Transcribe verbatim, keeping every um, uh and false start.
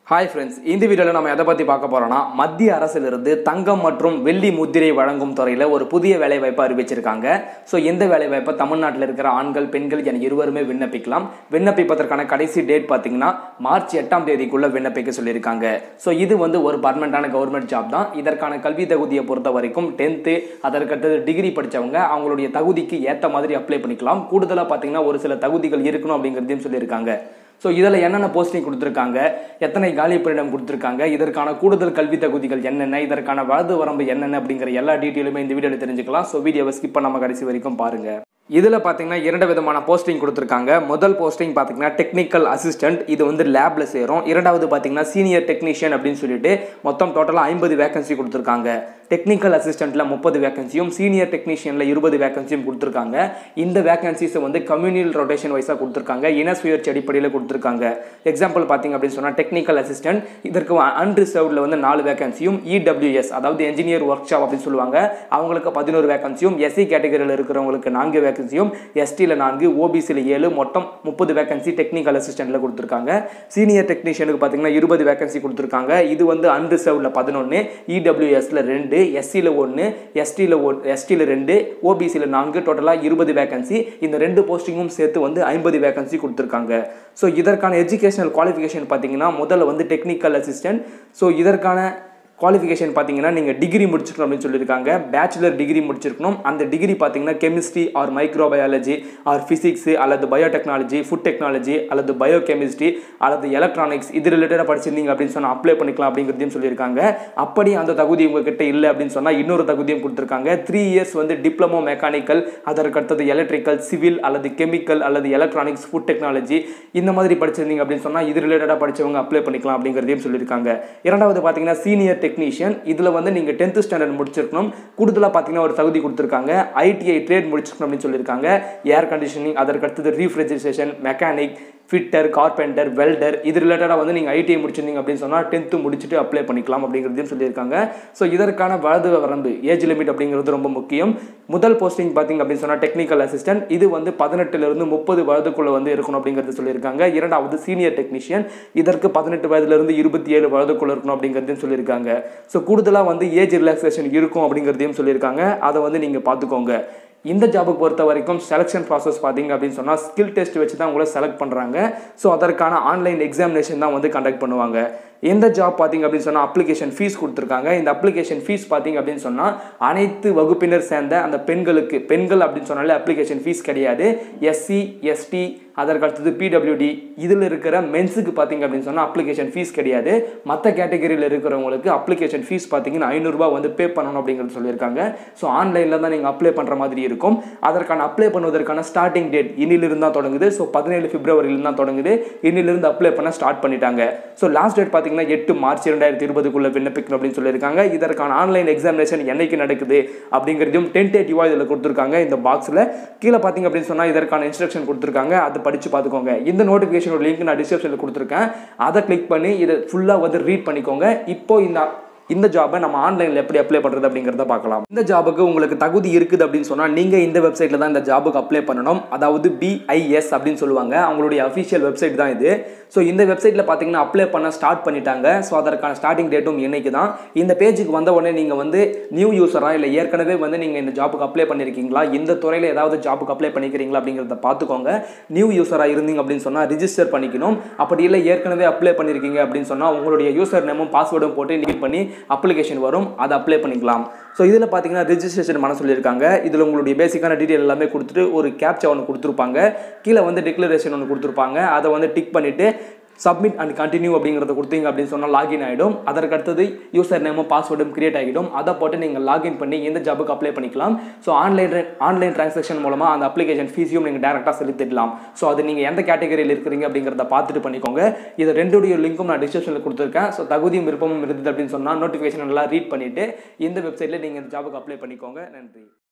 Hi friends, இந்த வீடியோவில் நம்ம எதை பற்றி பார்க்க போகிறோம்னா, மத்திய அரசிலிருந்து தங்கம் மற்றும் வெள்ளி முத்திரை வழங்கும் துறையில் ஒரு புதிய வேலைவாய்ப்பை அறிவிச்சிருக்காங்க. ஸோ இந்த வேலைவாய்ப்பை தமிழ்நாட்டில் இருக்கிற ஆண்கள் பெண்கள் என இருவருமே விண்ணப்பிக்கலாம். விண்ணப்பிப்பதற்கான கடைசி டேட் பார்த்தீங்கன்னா மார்ச் எட்டாம் தேதிக்குள்ள விண்ணப்பிக்க சொல்லியிருக்காங்க. ஸோ இது வந்து ஒரு பர்மனண்டான கவர்மெண்ட் ஜாப் தான். இதற்கான கல்வி தகுதியை பொறுத்த வரைக்கும் டென்த்து அதற்கடுத்தது டிகிரி படித்தவங்க அவங்களுடைய தகுதிக்கு ஏற்ற மாதிரி அப்ளை பண்ணிக்கலாம். கூடுதலாக பார்த்தீங்கன்னா ஒரு சில தகுதிகள் இருக்கணும் அப்படிங்கிறதையும் சொல்லியிருக்காங்க. ஸோ இதில் என்னென்ன போஸ்டிங் கொடுத்துருக்காங்க, எத்தனை காலி பணியிடம் கொடுத்துருக்காங்க, இதற்கான கூடுதல் கல்வி தகுதிகள் என்னென்ன, இதற்கான வயது வரம்பு என்னென்ன அப்படிங்கிற எல்லா டீட்டெயிலுமே இந்த வீடியோவில் தெரிஞ்சுக்கலாம். ஸோ வீடியோவை ஸ்கிப் பண்ணாம கடைசி வரைக்கும் பாருங்க. இதில் பார்த்தீங்கன்னா இரண்டு விதமான போஸ்டிங் கொடுத்துருக்காங்க. முதல் போஸ்டிங் பார்த்தீங்கன்னா டெக்னிக்கல் அசிஸ்டன்ட், இது வந்து லேப்ல சேரும். இரண்டாவது பார்த்தீங்கன்னா சீனியர் டெக்னீஷியன் அப்படின்னு சொல்லிட்டு மொத்தம் டோட்டலாக ஐம்பது வேகன்சி கொடுத்துருக்காங்க. டெக்னிக்கல் அசிஸ்டன்ட்ல முப்பது வேகன்சியும் சீனியர் டெக்னீஷியன்ல இருபது வேகன்சியும் கொடுத்துருக்காங்க. இந்த வேகன்சிஸை வந்து கம்யூனியல் ரொட்டேஷன் வைஸாக கொடுத்துருக்காங்க, இன சுயேட்சை அடிப்படையில் கொடுத்துருக்காங்க. எக்ஸாம்பிள் பார்த்தீங்க அப்படின்னு சொன்னால் டெக்னிக்கல் அசிஸ்டன்ட் இதற்கு அன்ரிசர்வ்டில் வந்து நாலு வேகன்சியும், இடபிள்யூஎஸ் அதாவது என்ஜினியர் ஒர்க் ஷாப் அப்படின்னு சொல்லுவாங்க அவங்களுக்கு பதினோரு வேகன்சியும், எஸ்சி கேட்டகரியில் இருக்கிறவங்களுக்கு நான்கு வேகன்சியும், எஸ்டியில் நான்கு, ஓபிசியில் ஏழு, மொத்தம் முப்பது வேகன்சி டெக்னிக்கல் அசிஸ்டன்ட்ல கொடுத்துருக்காங்க. சீனியர் டெக்னீஷியனுக்கு பார்த்தீங்கன்னா இருபது வேகன்சி கொடுத்துருக்காங்க. இது வந்து அன்ரிசர்வ்டில் பதினொன்று, இடபிள்யூஎஸ்ல ரெண்டு, எஸ்சியில் ஒன்று, எஸ்டியில் எஸ்டியில் ரெண்டு, ஓபிசியில் நான்கு, டோட்டலாக இருபது வேகன்சி. இந்த ரெண்டு போஸ்டிங்கும் சேர்த்து வந்து ஐம்பது வேகன்சி கொடுத்துருக்காங்க. ஸோ இதற்கான எஜுகேஷனல் குவாலிஃபிகேஷன் பார்த்தீங்கன்னா முதல்ல வந்து டெக்னிக்கல் அசிஸ்டன்ட். ஸோ இதற்கான குவாலிஃபிகேஷன் பார்த்தீங்கன்னா நீங்கள் டிகிரி முடிச்சிருக்கணும் அப்படின்னு சொல்லியிருக்காங்க. பேச்சுலர் டிகிரி முடிச்சிருக்கணும். அந்த டிகிரி பார்த்தீங்கன்னா chemistry or microbiology or physics அல்லது பயோடெக்னாலஜி, ஃபுட் டெக்னாலஜி அல்லது பயோ கெமிஸ்ட்ரி அல்லது எலக்ட்ரானிக்ஸ் இது ரிலேட்டடாக படிச்சிருந்தீங்க அப்படின்னு சொன்னால் அப்ளை பண்ணிக்கலாம் அப்படிங்கிறதையும் சொல்லியிருக்காங்க. அப்படி அந்த தகுதி உங்ககிட்ட இல்லை அப்படின்னு சொன்னால் இன்னொரு தகுதியும் கொடுத்துருக்காங்க. த்ரீ இயர்ஸ் வந்து டிப்ளமோ மெக்கானிக்கல், அதற்கு அடுத்தது எலக்ட்ரிக்கல், சிவில் அல்லது கெமிக்கல் அல்லது எலக்ட்ரானிக்ஸ், ஃபுட் டெக்னாலஜி இந்த மாதிரி படிச்சிருந்தீங்க அப்படின்னு சொன்னால் இது ரிலேட்டடாக படித்தவங்க அப்ளை பண்ணிக்கலாம் அப்படிங்கிறதையும் சொல்லியிருக்காங்க. இரண்டாவது பார்த்தீங்கன்னா சீனியர் டெக்னீஷியன், இதுல வந்து நீங்க டென்த் ஸ்டாண்டர்ட் முடிச்சிருக்கணும். கூடுதலா பாத்தீங்கன்னா ஒரு தகுதி கொடுத்திருக்காங்க, ஐடிஐ ட்ரேட் முடிச்சிருக்கணும் அப்படின்னு சொல்லியிருக்காங்க. ஏர் கண்டிஷனிங், அதற்கு அடுத்தது refrigeration, mechanic, fitter, carpenter, welder இது ரிலேட்டடாக வந்து நீங்கள் ஐடிஐ முடிச்சிருந்தீங்க அப்படின்னு சொன்னால் டென்த்து முடிச்சுட்டு அப்ளை பண்ணிக்கலாம் அப்படிங்கிறதையும் சொல்லியிருக்காங்க. ஸோ இதற்கான வயது வரம்பு ஏஜ் லிமிட் அப்படிங்கிறது ரொம்ப முக்கியம். முதல் போஸ்டிங் பார்த்தீங்க அப்படின்னு சொன்னால் டெக்னிக்கல் அசிஸ்டன்ட், இது வந்து பதினெட்டுலேருந்து முப்பது வயதுக்குள்ளே வந்து இருக்கணும் அப்படிங்கிறது சொல்லியிருக்காங்க. இரண்டாவது சீனியர் டெக்னீஷியன், இதற்கு பதினெட்டு வயதுலேருந்து இருபத்தி ஏழு வயதுக்குள்ளே இருக்கணும் அப்படிங்கிறதையும் சொல்லியிருக்காங்க. ஸோ கூடுதலாக வந்து ஏஜ் ரிலாக்ஸேஷன் இருக்கும் அப்படிங்கிறதையும் சொல்லியிருக்காங்க. அதை வந்து நீங்கள் பார்த்துக்கோங்க. இந்த ஜாபுக்கு பொறுத்த வரைக்கும் செலெக்ஷன் ப்ராசஸ் பார்த்தீங்க அப்படின்னு சொன்னால் ஸ்கில் டெஸ்ட் வச்சு தான் உங்களை செலக்ட் பண்ணுறாங்க. ஸோ அதற்கான ஆன்லைன் எக்ஸாமினேஷன் தான் வந்து கண்டக்ட் பண்ணுவாங்க. எந்த ஜாப் பார்த்தீங்க அப்படின்னு சொன்னால் அப்ளிகேஷன் ஃபீஸ் கொடுத்துருக்காங்க. இந்த அப்ளிகேஷன் ஃபீஸ் பார்த்தீங்க அப்படின்னு சொன்னால் அனைத்து வகுப்பினர் சேர்ந்த அந்த பெண்களுக்கு, பெண்கள் அப்படின்னு சொன்னாலே அப்ளிகேஷன் ஃபீஸ் கிடையாது. எஸ்சி, எஸ்டி, அதற்கு அடுத்தது பிடபிள்யூடி இதில் இருக்கிற மென்ஸுக்கு பார்த்தீங்க அப்படின்னு சொன்னால் அப்ளிகேஷன் ஃபீஸ் கிடையாது. மற்ற கேட்டகரியில் இருக்கிறவங்களுக்கு அப்ளிகேஷன் ஃபீஸ் பார்த்தீங்கன்னா ஐநூறுரூபா வந்து பே பண்ணணும் அப்படிங்கிறது சொல்லியிருக்காங்க. ஸோ ஆன்லைனில் தான் நீங்கள் அப்ளை பண்ணுற மாதிரி இருக்கும். அதற்கான அப்ளை பண்ணுவதற்கான ஸ்டார்டிங் டேட் இன்னிலிருந்து தான் தொடங்குது. ஸோ பதினேழு பிப்ரவரியிலிருந்து தான் தொடங்குது. இன்னிலிருந்து அப்ளை பண்ண ஸ்டார்ட் பண்ணிட்டாங்க. ஸோ லாஸ்ட் டேட் பார்த்தீங்கன்னா எட்டு மார்ச் இரண்டாயிரத்தி இருபதுக்குள்ள விண்ணப்பிக்கணும் அப்படின்னு சொல்லியிருக்காங்க. இதற்கான ஆன்லைன் எக்ஸாமினேஷன் என்னைக்கு நடக்குது அப்படிங்கிறதையும் டென்டேட்டிவாக இதில் கொடுத்துருக்காங்க. இந்த பாக்ஸில் கீழே பார்த்தீங்க அப்படின்னு சொன்னால் இதற்கான இன்ஸ்ட்ரக்ஷன் கொடுத்துருக்காங்க. அது படித்து பார்த்துக்கோங்க. இந்த நோட்டிஃபிகேஷனோட லிங்க் நான் டிஸ்கிரிப்ஷனில் கொடுத்துருக்கேன். அதை கிளிக் பண்ணி இதை ஃபுல்லாக வந்து ரீட் பண்ணிக்கோங்க. இப்போ இந்த இந்த ஜாபை நம்ம ஆன்லைனில் எப்படி அப்ளை பண்ணுறது அப்படிங்கிறத பார்க்கலாம். இந்த ஜாபுக்கு உங்களுக்கு தகுதி இருக்குது அப்படின்னு சொன்னால் நீங்கள் இந்த வெப்சைட்டில் தான் இந்த ஜாபுக்கு அப்ளை பண்ணணும். அதாவது பிஐஎஸ் அப்படின்னு சொல்லுவாங்க, அவங்களுடைய அஃபிஷியல் வெப்சைட் தான் இது. ஸோ இந்த வெப்சைட்டில் பார்த்தீங்கன்னா அப்ளை பண்ண ஸ்டார்ட் பண்ணிட்டாங்க. ஸோ அதற்கான ஸ்டார்டிங் டேட்டும் இன்னைக்கு தான். இந்த பேஜுக்கு வந்த உடனே நீங்கள் வந்து நியூ யூஸராக இல்லை ஏற்கனவே வந்து நீங்கள் இந்த ஜாபுக்கு அப்ளை பண்ணியிருக்கீங்களா, இந்த துறையில் ஏதாவது ஜாபுக்கு அப்ளை பண்ணிக்கிறீங்களா அப்படிங்கிறத பார்த்துக்கோங்க. நியூ யூஸராக இருந்தீங்க அப்படின்னு சொன்னால் ரிஜிஸ்டர் பண்ணிக்கணும். அப்படி இல்லை ஏற்கனவே அப்ளை பண்ணியிருக்கீங்க அப்படின்னு சொன்னால் உங்களுடைய யூசர் நேமும் பாஸ்வேர்டும் போட்டு நீட் பண்ணி அப்ளிகேஷன் வரும், அதை அப்ளை பண்ணிக்கலாம். ஸோ இதில் பார்த்தீங்கன்னா ரிஜிஸ்ட்ரேஷன் பண்ண சொல்லியிருக்காங்க. இதில் உங்களுடைய பேசிக்கான டீட்டெயில் எல்லாமே கொடுத்துட்டு ஒரு கேப்சா ஒன்று கொடுத்துருப்பாங்க. கீழே வந்து டிக்ளரேஷன் ஒன்று கொடுத்துருப்பாங்க. அதை வந்து டிக் பண்ணிவிட்டு சப்மிட் அண்ட் கண்டினியூ அப்படிங்கிறத கொடுத்தீங்க அப்படின்னு சொன்னால் லாகின் ஆகிடும். அதற்கு அடுத்தது யூசர் நேமும் பாஸ்வேர்டும் கிரியேட் ஆகிடும். அதை போட்டு நீங்கள் லாகின் பண்ணி இந்த ஜாபுக்கு அப்ளை பண்ணிக்கலாம். ஸோ ஆன்லைன் ஆன்லைன் டிரான்சாக்ஷன் மூலமாக அந்த அப்ளிகேஷன் ஃபீஸையும் நீங்கள் டேரெக்டாக செலுத்திடலாம். ஸோ அது நீங்கள் எந்த கேட்டகரியில் இருக்கிறீங்க அப்படிங்கிறத பார்த்துட்டு பண்ணிக்கோங்க. இது ரெண்டுடைய லிங்க்கும் நான் டிஸ்கிரிப்ஷனில் கொடுத்துருக்கேன். ஸோ தகுதியும் விருப்பமும் இருந்தது அப்படின்னு சொன்னால் நோட்டிஃபிகேஷன் நல்லா ரீட் பண்ணிவிட்டு இந்த வெப்சைட்டில் நீங்கள் இந்த ஜாபுக்கு அப்ளை பண்ணிக்கோங்க. நன்றி.